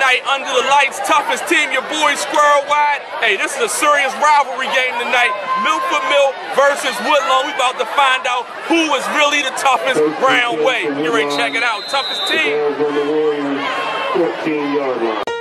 tonight under the lights. Toughest team, your boy Squirrel Wyde. Hey, this is a serious rivalry game tonight. Milford versus Woodlawn. We about to find out who is really the toughest round way. You ready to check it out? Toughest team. 14-yard line.